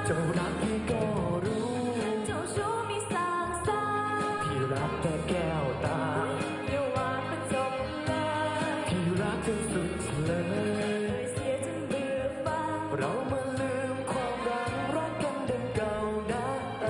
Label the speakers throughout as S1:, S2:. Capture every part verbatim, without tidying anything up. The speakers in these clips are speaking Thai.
S1: จ้ารักพี่ก็รู้
S2: เจ้าชู้มีสางสา
S1: พี่รักแต่แก้วตา
S2: อย่าว่าเป็นจบเลย
S1: พี่รักจนสุดเลย
S2: เสียจนเบื่อฟัง
S1: เรามาลืมความรักรักกันดังเก่านะเอ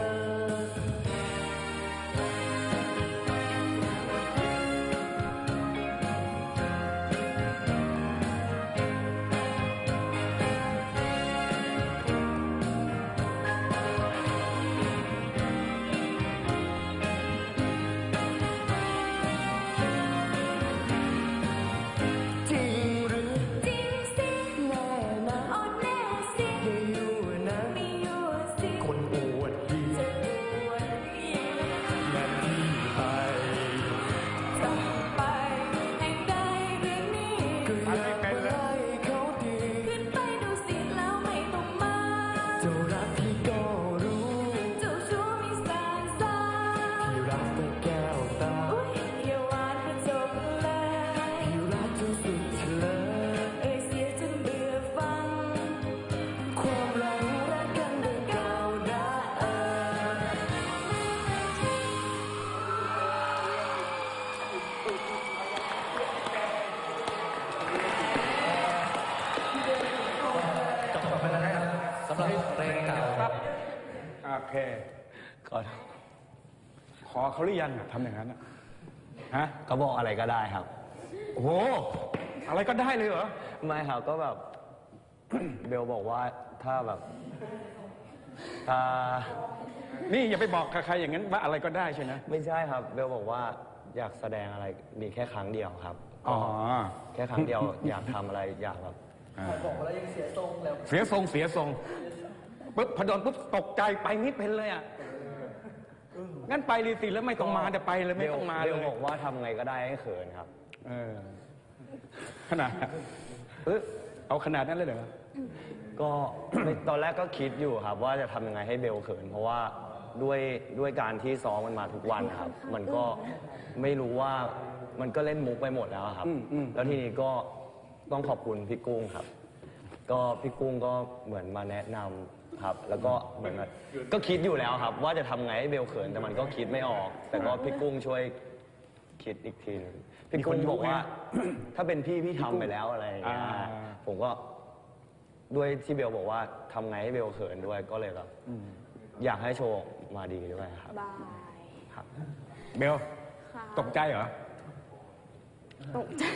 S3: โอเคขอขอเขาหรือยังทำอย่างนั้นฮะ
S4: เขาบอกอะไรก็ได้ครับ
S3: โอ้โหอะไรก็ได้เลยเหรอ
S4: ไม่ครับก็แบบ เบลบอกว่าถ้าแบบถ้า
S3: นี่อย่าไปบอกใครอย่างนั้นว่าอะไรก็ได้ใช่ไหม
S4: ไม่ใช่ครับเบลบอกว่าอยากแสดงอะไรมีแค่ครั้งเดียวครับ
S3: อ๋อ
S4: แค่ครั้งเดียวอยากทำอะไรอยากแบบ
S1: บอกแล้วยังเสียทรงแล้ว
S3: เสียทรงเสียทรงปุ๊บพอโดนปุ๊บตกใจไปนิดเพนเลยอ่ะงั้นไปรีสิแล้วไม่ต้องมาจะไปเลยไม่ต้องมาเลย
S4: บอกว่าทำไงก็ได้ให้เขินครับ
S3: เออขนาดเออเอาขนาดนั้นเลยเหรอ
S4: ก็ตอนแรกก็คิดอยู่ครับว่าจะทำยังไงให้เบลเขินเพราะว่าด้วยด้วยการที่ซ้อมมันมาทุกวันครับมันก็ไม่รู้ว่ามันก็เล่นมุกไปหมดแล้วครับแล้วทีนี้ก็ต้องขอบคุณพี่กุ้งครับก็พี่กุ้งก็เหมือนมาแนะนำครับแล้วก็เหมือนก็คิดอยู่แล้วครับว่าจะทำไงให้เบลเขินแต่มันก็คิดไม่ออกแต่ก็พี่กุ้งช่วยคิดอีกทีนึงพี่กุ้งบอกว่าถ้าเป็นพี่พี่ทำไปแล้วอะไรอย่างเงี้ยผมก็ด้วยที่เบลบอกว่าทำไงให้เบลเขินด้วยก็เลยแบบอยากให้โชว์มาดีด้วยครับ
S2: บาย
S4: ครับ
S3: เบลตกใจเหรอ
S2: ตกใจ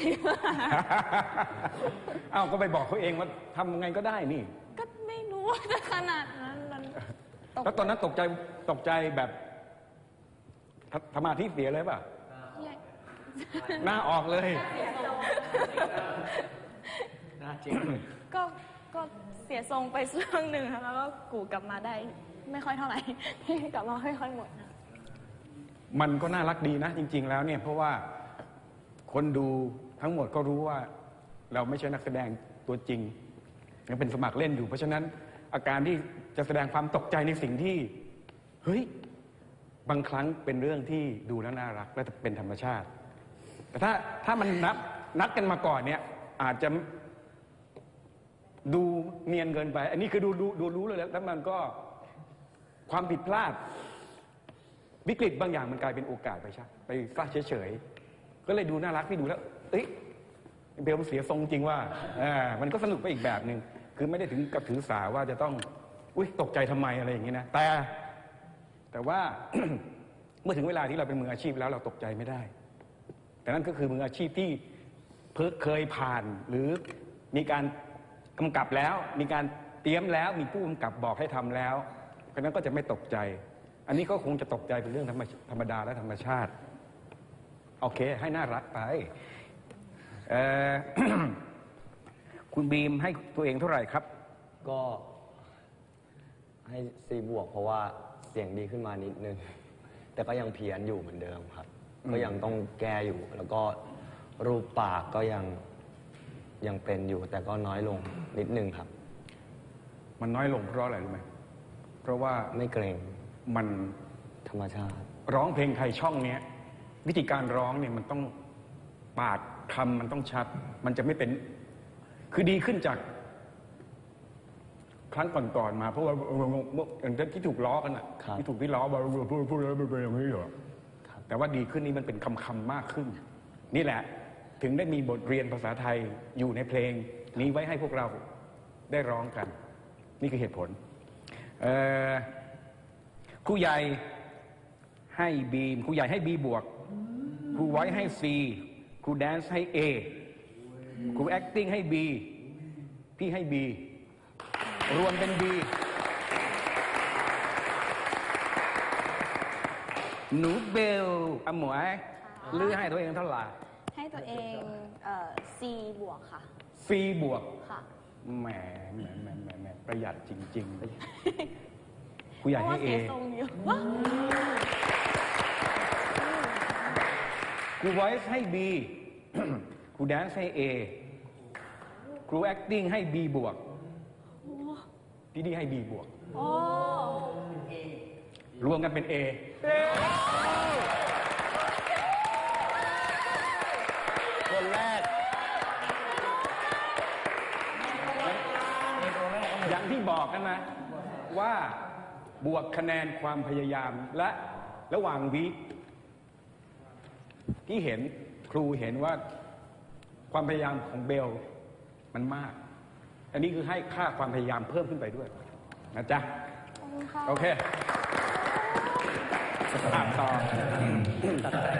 S3: อ้าวก็ไปบอกเขาเองว่าทำไงก็ได้นี่
S2: ก็ไม่รู้ว่าจะขนาดนั้น
S3: แล้วตอนนั้นตกใจตกใจแบบสมาธิเสียเลยป่ะหน้าออกเลย
S4: หน้าจริง
S2: ก็ก็เสียทรงไปช่วงหนึ่งแล้วก็กูกลับมาได้ไม่ค่อยเท่าไหร่กลับมาค่อยๆหมด
S3: มันก็น่ารักดีนะจริงๆแล้วเนี่ยเพราะว่าคนดูทั้งหมดก็รู้ว่าเราไม่ใช่นักแสดงตัวจริงยังเป็นสมัครเล่นอยู่เพราะฉะนั้นอาการที่จะแสดงความตกใจในสิ่งที่เฮ้ยบางครั้งเป็นเรื่องที่ดูแล้วน่ารักและเป็นธรรมชาติแต่ถ้าถ้ามันนัดนัดกันมาก่อนเนี่ยอาจจะดูเนียนเกินไปอันนี้คือดูดูดูรู้เลยแล้วมันก็ความผิดพลาดวิกฤตบางอย่างมันกลายเป็นโอกาสไปใช่ไปซะเฉยๆก็เลยดูน่ารักพี่ดูแล้วเอ้ยเบลมันเสียทรงจริงว่าอ่ามันก็สนุกไปอีกแบบหนึ่งคือไม่ได้ถึงกับถือสาว่าจะต้องอุ้ยตกใจทำไมอะไรอย่างนี้นะแต่แต่ว่า เมื่อถึงเวลาที่เราเป็นมืออาชีพแล้วเราตกใจไม่ได้แต่นั่นก็คือมืออาชีพที่เพิ่งเคยผ่านหรือมีการกำกับแล้วมีการเตรียมแล้วมีผู้กำกับบอกให้ทำแล้วเพราะนั้นก็จะไม่ตกใจอันนี้ก็คงจะตกใจเป็นเรื่องธรรมดาและธรรมชาติโอเคให้น่ารักไปเอ่อ คุณบีมให้ตัวเองเท่าไหร่ครับ
S4: ก็ให้สี่บวกเพราะว่าเสียงดีขึ้นมานิดนึงแต่ก็ยังเพี้ยนอยู่เหมือนเดิมครับก็ยังต้องแก้อยู่แล้วก็รูปปากก็ยังยังเป็นอยู่แต่ก็น้อยลงนิดนึงครับ
S3: มันน้อยลงเพราะอะไรรู้ไหมเพราะว่า
S4: ไม่เกรง
S3: มัน
S4: ธรรมชาติ
S3: ร้องเพลงไทยช่องเนี้ยวิธีการร้องเนี่ยมันต้องปากคำมันต้องชัดมันจะไม่เป็นคือดีขึ้นจากครั้งก่อนๆมาเพราะว่าที่ถูกล้อกันอ่ะ
S4: ครับ
S3: ที่ถูกที่ล้อบอกพูดพูดแล้วเป็นอย่างนี้อยู่แต่ว่าดีขึ้นนี้มันเป็นคำคำมากขึ้น นี่แหละถึงได้มีบทเรียนภาษาไทยอยู่ในเพลงนี้ไว้ให้พวกเราได้ร้องกัน นี่คือเหตุผลครูใหญ่ให้บีครูใหญ่ให้บีบวกครูไว้ให้ซีครูแดนซ์ให้เอครู acting ให้บีพี่ให้บีรวมเป็นบีหนูเบลอหมวยลือให้ตัวเองเท่าไหร่
S2: ให้ตัวเองเอ่อ C บวกค่ะ
S3: ซีบวก
S2: ค่ะ
S3: แหมแหมแหมแหมแหมประหยัดจริงๆครูใหญ่
S2: เพราะ
S3: ให้
S2: ว่า
S3: เอ
S2: เสียทรงอยู่
S3: ครู voice ให้บี ครูแดนซ์ให้เอครู acting ให้บีบวกพี่ดีให้บีบวก
S2: โอ้
S3: รวมกันเป็นเอ
S4: คนแรก
S3: อย่างที่บอกกันนะว่าบวกคะแนนความพยายามและระหว่างวีคที่เห็นครูเห็นว่าความพยายามของเบลมันมาก อันนี้คือให้ค่าความพยายามเพิ่มขึ้นไปด้วยนะจ๊ะ
S2: ขอบคุณค่ะ
S3: โอเคอ่านต่อ